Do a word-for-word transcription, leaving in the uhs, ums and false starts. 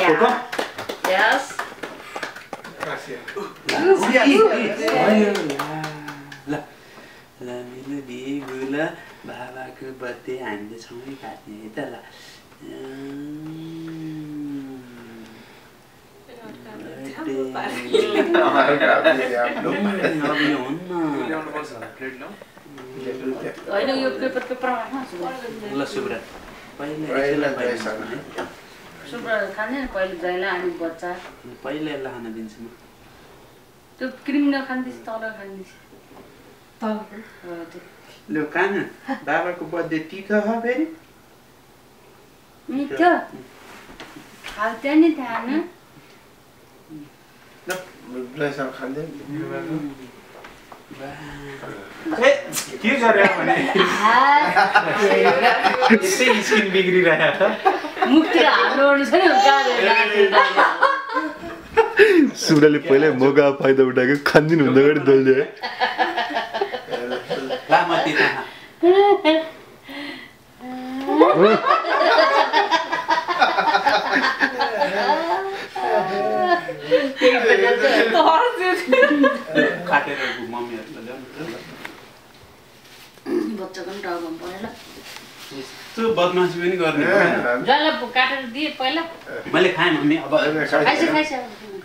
photo यस ल ल मेरो बिगु ल बाबाको बर्थडे हामीले सँगै काट्ने है त ल होइन यो पेपर पेपरमा ल सुब्रा पहिला सुब्रा खाने पहिले जैला अनि बच्चा पहिला यसलाई खान दिन्छु म त्यो क्रिम नखान्दिस् तल खान्दिस् तल ल खान बाबाको बर्थडे तितो हो फेरि मिठो खाल्थ्यो नि थाहा न ल ब्लेसर खाँदै ए के गरे भने यसै स्किन बिग्रिरहेको मुखतिर हाल्नु छ नि सुब्राले पहिल्यै मौका फाइदा उठाएको खानदिन हुँदा गरी दल्यो है ला म तिता काटेर मम्मीहरुले ल्याउनु बच्चाको पनि टाउको परेन यस्तो बदमासी पनि गर्ने जसलाई काटेर दिए पहिला मैले खाएँ मम्मी अब खाइस खाइस